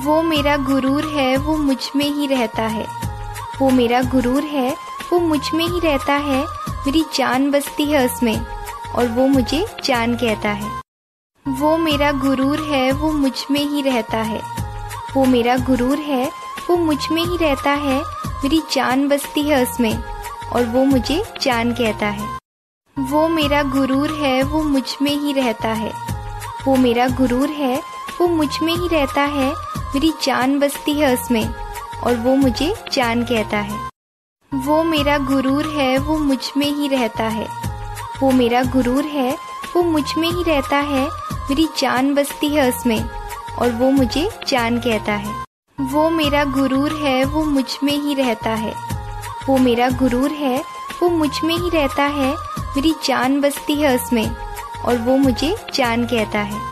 वो मेरा गुरूर है वो मुझ में ही रहता है। वो मेरा गुरूर है वो मुझ में ही रहता है। मेरी जान बसती है उसमें और वो मुझे जान कहता है। वो मेरा गुरूर है वो मुझ में ही रहता है। वो मेरा गुरूर है वो मुझ में ही रहता है। मेरी जान बसती है उसमें और वो मुझे जान कहता है। वो मेरा गुरूर है वो मुझ में ही रहता है। वो मेरा गुरूर है वो मुझ में ही रहता है। मेरी जान बसती है उसमें और वो मुझे जान कहता है। वो मेरा गुरूर है वो मुझ में ही रहता है। वो मेरा गुरूर है वो मुझ में ही रहता है। मेरी जान बसती है उसमें और वो मुझे जान कहता है। वो मेरा गुरूर है वो मुझ में ही रहता है। वो मेरा गुरूर है वो मुझ में ही रहता है। मेरी जान बसती है उसमें और वो मुझे जान कहता है।